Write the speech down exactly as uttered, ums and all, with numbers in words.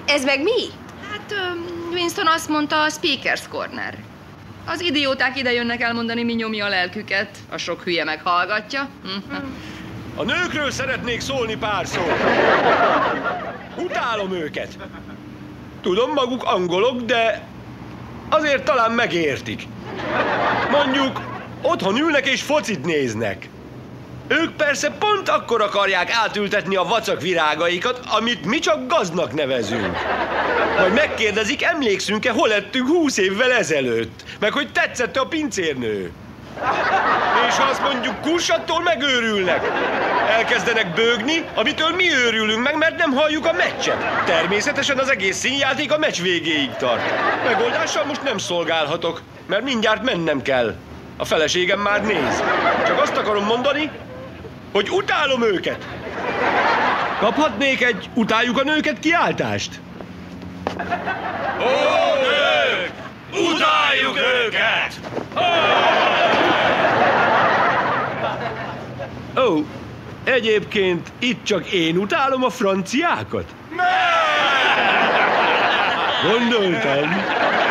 Ez meg mi? Hát Winston azt mondta, a Speaker's Corner. Az idióták ide jönnek elmondani, mi nyomja a lelküket. A sok hülye meghallgatja. A nőkről szeretnék szólni pár szót. Utálom őket. Tudom, maguk angolok, de azért talán megértik. Mondjuk, otthon ülnek és focit néznek. Ők persze pont akkor akarják átültetni a vacak virágaikat, amit mi csak gazdnak nevezünk. Majd megkérdezik, emlékszünk-e, hol ettünk húsz évvel ezelőtt, meg hogy tetszett a pincérnő. És ha azt mondjuk kuss, attól megőrülnek. Elkezdenek bőgni, amitől mi őrülünk meg, mert nem halljuk a meccset. Természetesen az egész színjáték a meccs végéig tart. Megoldással most nem szolgálhatok, mert mindjárt mennem kell. A feleségem már néz. Csak azt akarom mondani, hogy utálom őket. Kaphatnék egy utáljuk a nőket kiáltást? Ó, nők! Utáljuk őket! Ó, egyébként itt csak én utálom a franciákat? Gondoltam.